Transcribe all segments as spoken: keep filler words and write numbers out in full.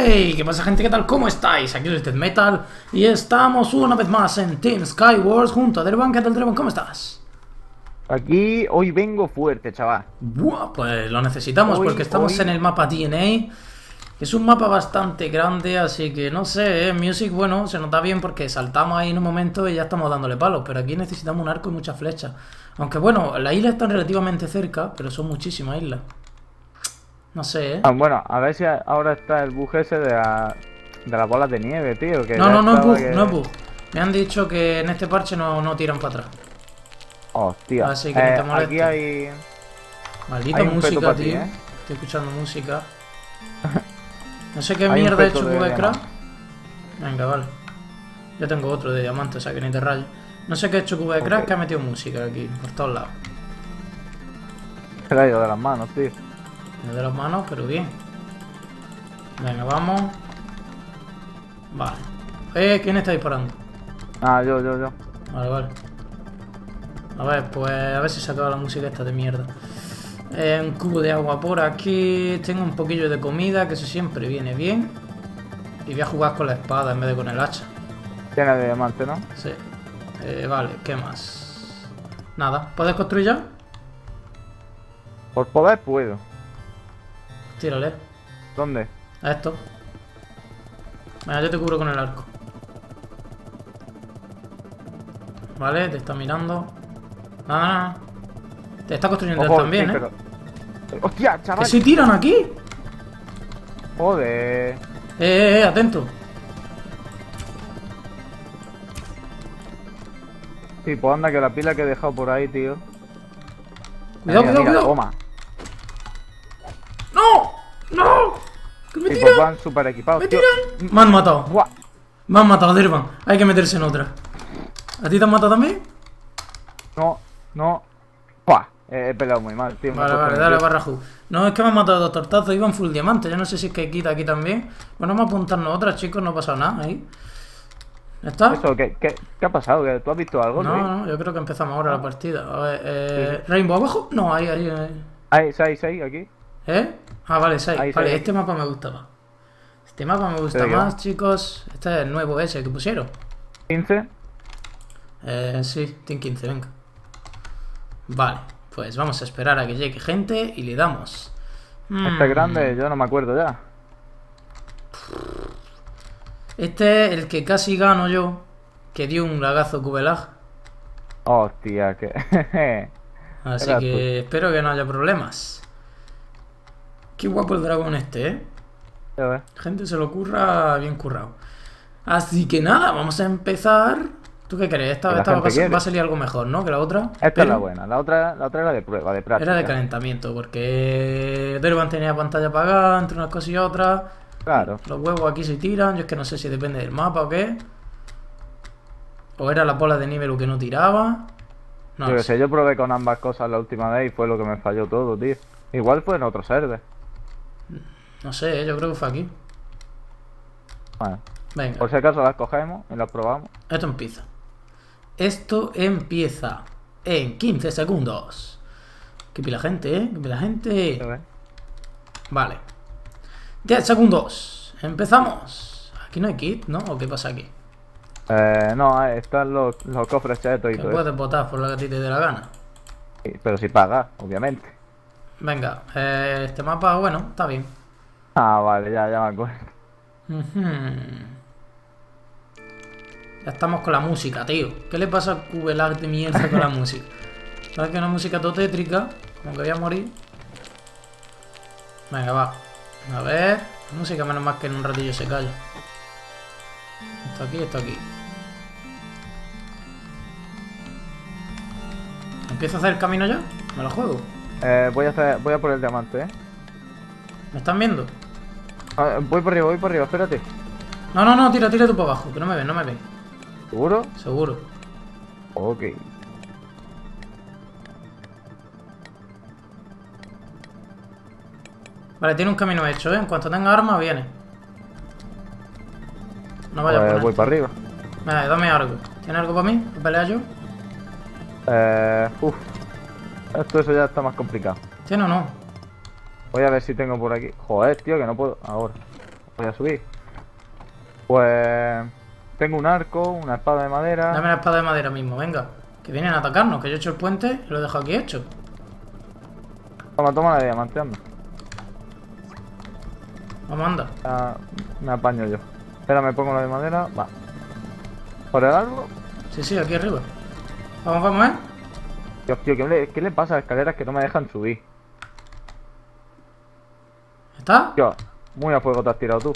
Hey, ¿qué pasa, gente? ¿Qué tal? ¿Cómo estáis? Aquí es Death Metal y estamos una vez más en Team Skywars junto a Dervan. ¿Qué tal, Dervan? ¿Cómo estás? Aquí hoy vengo fuerte, chaval. Buah, pues lo necesitamos Hoy, porque estamos hoy... en el mapa D N A. Es un mapa bastante grande, así que no sé, ¿eh? Music, bueno, se nota bien porque saltamos ahí en un momento y ya estamos dándole palos, pero aquí necesitamos un arco y muchas flechas. Aunque bueno, las islas están relativamente cerca, pero son muchísimas islas. No sé, ¿eh? Ah, bueno, a ver si ahora está el bug ese de, la... de las bolas de nieve, tío. Que No, ya no, no es estaba bug, que... no es bug. Me han dicho que en este parche no, no tiran para atrás. Hostia. Así que no Eh, te molestes. aquí hay... Maldita hay un música, peto para tío. ti, ¿eh? Estoy escuchando música. No sé qué Hay un mierda he peto hecho de Crack. diamante. Venga, vale. Yo tengo otro de diamante, o sea que ni te rayo. No sé qué he hecho Crack, Ok. que ha metido música aquí, por todos lados. Se le ha ido de las manos, tío. Me de las manos, pero bien. Venga, vamos. Vale. Eh, ¿quién está disparando? Ah, yo, yo, yo. Vale, vale. A ver, pues a ver si se acaba la música esta de mierda. Eh, un cubo de agua por aquí. Tengo un poquillo de comida, que eso siempre viene bien. Y voy a jugar con la espada en vez de con el hacha. Tiene de diamante, ¿no? Sí. Eh, vale, ¿qué más? Nada. ¿Puedes construir ya? Por poder puedo. Tírale. ¿Dónde? A esto. Venga, yo te cubro con el arco. Vale, te está mirando. Nada, nada. Te está construyendo él Ojo, también, sí, ¿eh? pero... ¡Hostia, ¿Que chaval! se tiran aquí? Joder. Eh, eh, eh, atento. Sí, pues anda que la pila que he dejado por ahí, tío. Cuidado, Mira, cuidado, mira, cuidado. toma. ¡No! ¡No! ¡Que me Sí, pues tiran! van súper equipados, ¡Me tío. tiran! Me han matado. Buah. Me han matado, Dervan. Hay que meterse en otra. ¿A ti te han matado también? No, no. Buah, he, he peleado muy mal, tío. me Vale, he puesto vale, dale nervioso. barra Ju. No, es que me han matado dos tortazos, iban full diamante. Yo no sé si es que quita aquí también. Bueno, vamos a apuntarnos otra, chicos, no ha pasado nada ahí. ¿Ya está? Eso, ¿qué, qué, qué ha pasado? ¿Que ¿Tú has visto algo, No, Luis? no, yo creo que empezamos ahora la partida. A ver, eh. Sí, sí. ¿Rainbow abajo? No, ahí, ahí, ahí. Hay seis, seis aquí. ¿Eh? Ah, vale, seis. Ahí, Vale, seis. este mapa me gusta más. Este mapa me gusta ¿De qué más, va? chicos. Este es el nuevo ese que pusieron. quince. Eh, sí, tiene quince, venga. Vale, pues vamos a esperar a que llegue gente y le damos. Este es Mm. grande, yo no me acuerdo ya. Este es el que casi gano yo, que dio un lagazo Cubelag. Hostia, que... Así Era que tú. espero que no haya problemas. Qué guapo el dragón este, ¿eh? Ya ves. Gente se lo curra bien currado. Así que nada, vamos a empezar. ¿Tú qué crees? Esta, Que la esta va, gente a, quiere. va a salir algo mejor, ¿no? Que la otra. Esta Pero es la buena, la otra, la otra era de prueba, de práctica. era de calentamiento, porque Dervan tenía pantalla apagada entre unas cosas y otras. Claro. Los huevos aquí se tiran. Yo es que no sé si depende del mapa o qué. O era la bola de nivel lo que no tiraba. No yo lo que sé. sé, yo probé con ambas cosas la última vez y fue lo que me falló todo, tío. Igual fue en otro server. No sé, yo creo que fue aquí. Bueno, Venga, por si acaso las cogemos y las probamos. esto empieza. Esto empieza en quince segundos. Qué pila gente, ¿eh? Qué pila gente. Ya ves. Vale. diez segundos. Empezamos. Aquí no hay kit, ¿no? ¿O qué pasa aquí? Eh, no, ahí están los, los cofres chetos y Que todo eso. puedes votar por lo que a ti te dé la gana. Sí, pero si pagas, obviamente. Venga, eh, este mapa, bueno, está bien. Ah, vale, ya, ya me acuerdo. Ujú. Ya estamos con la música, tío. ¿Qué le pasa a Cubelag de mierda con la música? ¿Sabes que una música todo tétrica? Como que voy a morir. Venga, va. A ver. La música, menos mal que en un ratillo se calla. Esto aquí, esto aquí. ¿Empiezo a hacer el camino ya? ¿Me lo juego? Eh, voy a hacer, voy a por el diamante, eh. ¿Me están viendo? Ah, voy por arriba, voy por arriba, espérate. No, no, no, tira, tira tú para abajo, que no me ven, no me ven. ¿Seguro? Seguro. Ok. Vale, tiene un camino hecho, ¿eh? En cuanto tenga arma, viene. No vaya Pues a voy poner. para arriba. Vale, dame algo. ¿Tiene algo para mí? ¿Para pelear yo? Eh, uf. Esto eso ya está más complicado. ¿Tiene o no? Voy a ver si tengo por aquí. Joder, tío, que no puedo. Ahora. voy a subir. Pues... Tengo un arco, una espada de madera... Dame la espada de madera mismo, venga. Que vienen a atacarnos, que yo he hecho el puente y lo he dejado aquí hecho. Toma, toma la de diamante, anda. Vamos, anda. Ya me apaño yo. Espera, me pongo la de madera. Va. ¿Por el árbol? Sí, sí, aquí arriba. Vamos, vamos, ¿eh? Dios, tío, ¿qué le, ¿qué le pasa a las escaleras que no me dejan subir? ¿Está? Tío, muy a fuego te has tirado tú.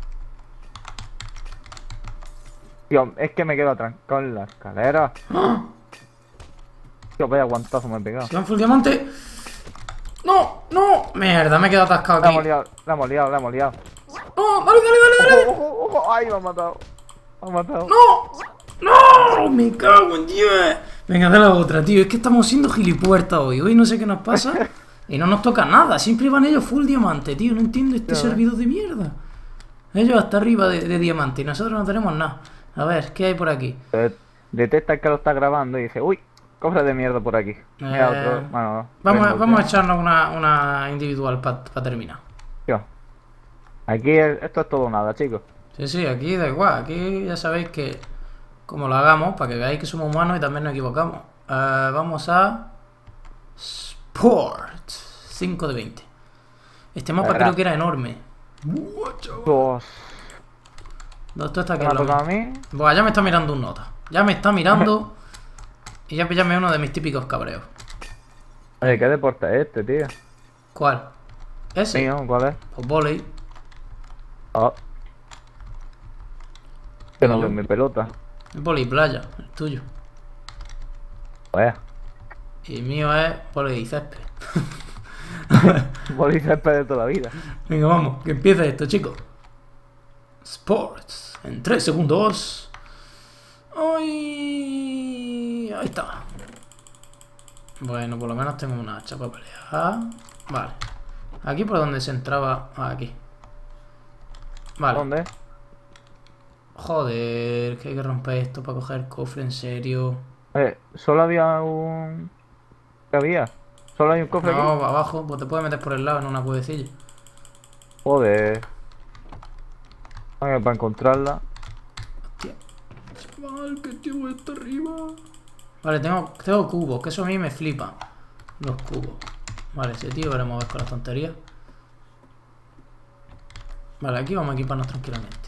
Tío, es que me quedo atrancado en la escalera. ¡Ah! Tío, vaya guantazo me he pegado. Si va en full diamante. ¡No! ¡No! Mierda, me he quedado atascado La aquí. hemos liado, la hemos liado, la hemos liado. ¡No! ¡Dale, dale, dale, dale! Ojo, ojo, ojo. ¡Ay, me ha matado! Me ha matado. ¡No! ¡No! ¡Me cago en Dios! Venga, dale la otra, tío. Es que estamos siendo gilipuertas hoy. Hoy no sé qué nos pasa. Y no nos toca nada. Siempre van ellos full diamante, tío. No entiendo este Ya, servidor de mierda. Ellos hasta arriba de, de diamante y nosotros no tenemos nada. A ver, ¿qué hay por aquí? Eh, Detecta que lo está grabando y dice, uy, cofre de mierda por aquí. Mira Eh, otro. Bueno, Vamos, a- Rainbow, vamos a tío. echarnos una, una individual para terminar. Tío, aquí es- esto es todo o nada, chicos. Sí, sí, aquí da igual. Aquí ya sabéis que como lo hagamos, para que veáis que somos humanos y también nos equivocamos. Eh, vamos a... Sport. cinco de veinte. Este mapa Verá. creo que era enorme. Buah, chaval. Dos. Esto está aquí ¿Me ha al lado tocado a mío. mí? Buah, ya me está mirando un nota. Ya me está mirando. Y ya pillame uno de mis típicos cabreos. Oye, ¿qué deporte es este, tío? ¿Cuál? ¿Ese? Mío, ¿cuál es? Pues volei. Oh. Que no Yo. veo mi pelota. Es volei playa, el tuyo. Pues. Y el mío es volei césped. Boli césped de toda la vida. Venga, vamos, que empiece esto, chicos. Sports. En tres segundos. ¡Ay! Ahí está. Bueno, por lo menos tengo una hacha para pelear. Vale. Aquí por donde se entraba. Ah, aquí. Vale. ¿Dónde? Joder, que hay que romper esto para coger el cofre, en serio. Eh, solo había un... ¿Qué había? ¿Solo hay un cofre No, aquí? abajo, pues te puedes meter por el lado en una cuevecilla. Joder. Venga, para encontrarla. Hostia. Chaval, que tío está arriba. Vale, tengo, tengo cubos, que eso a mí me flipa. Los cubos. Vale, ese tío veremos a ver con las tonterías. Vale, aquí vamos a equiparnos tranquilamente.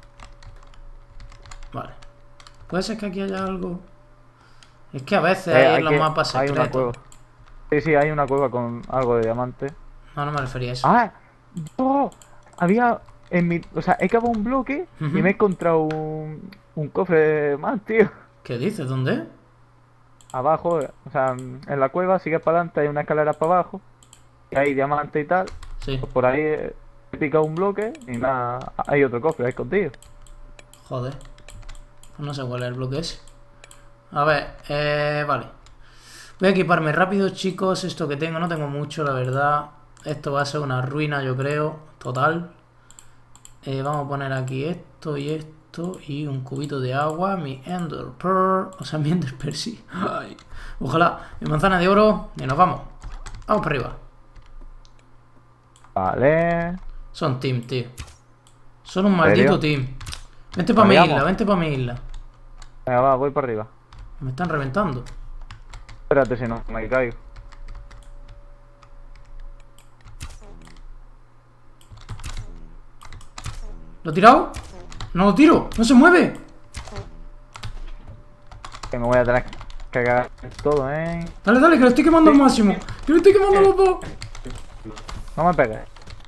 Vale. Puede ser que aquí haya algo. Es que a veces Eh, hay hay en los que- mapas hay una cueva. secretos. Sí, sí, hay una cueva con algo de diamante. No, no me refería a eso. ¡Ah! ¡Oh! Había en mi... O sea, he cavado un bloque Ujú. y me he encontrado un, un cofre más, tío. ¿Qué dices? ¿Dónde? Abajo, o sea, en la cueva, sigues para adelante, hay una escalera para abajo. Y hay diamante y tal. Sí. Pues por ahí he he picado un bloque y nada, hay otro cofre ahí escondido. Joder. Pues no sé cuál es el bloque ese. A ver, eh, vale. Voy a equiparme rápido, chicos. Esto que tengo, no tengo mucho, la verdad. Esto va a ser una ruina, yo creo. Total. Eh, vamos a poner aquí esto y esto. Y un cubito de agua. Mi Ender Pearl. O sea, mi Ender Pearl, sí. Ay. Ojalá. Mi manzana de oro. Y nos vamos. Vamos para arriba. Vale. Son team, tío. Son un ¿En maldito serio? team. Vente para mi Vayamos. isla, vente para mi isla. Venga, va, voy para arriba. Me están reventando. Espérate si no me caigo. ¿Lo he tirado? No lo tiro, no se mueve. Que me voy a tener que cagar todo, eh. Dale, dale, que lo estoy quemando al máximo. Que lo estoy quemando a los dos. No me pegues.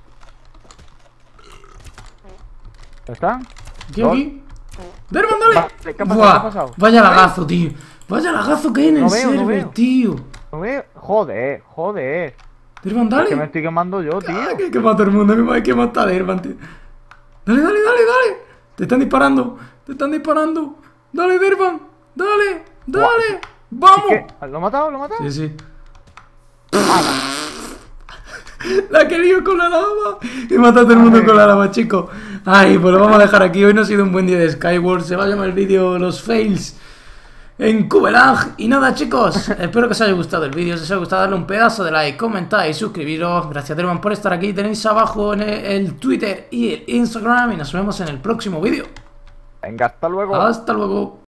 ¿Están? Aquí, Dos. aquí. Derman, dale. Va, ¿qué ha pasado? Buah, ¿Qué ha pasado? vaya lagazo, tío. Vaya lagazo que hay en el No veo, no server, veo. tío. ¿No ves? Joder, joder. Derman, Es que me dale. estoy quemando yo, tío. Ah, que quema a todo el mundo, me va a quemar hasta Derman, tío. Dale, dale, dale, dale. Te están disparando, te están disparando. Dale, Derman, dale, dale. Vamos. ¿Qué? ¿Lo he matado? ¿Lo he matado? Sí, sí. La que lío con la lava. He matado a todo el mundo Ay. con la lava, chicos. Ay, pues lo vamos a dejar aquí. Hoy no ha sido un buen día de Skyward. Se va a llamar el vídeo Los Fails. en Cubelag. Y nada, chicos, espero que os haya gustado el vídeo. Si os ha gustado, darle un pedazo de like, comentad y suscribiros. Gracias, Derman, por estar aquí. Tenéis abajo en el, el Twitter y el Instagram. Y nos vemos en el próximo vídeo. Venga, hasta luego. Hasta luego.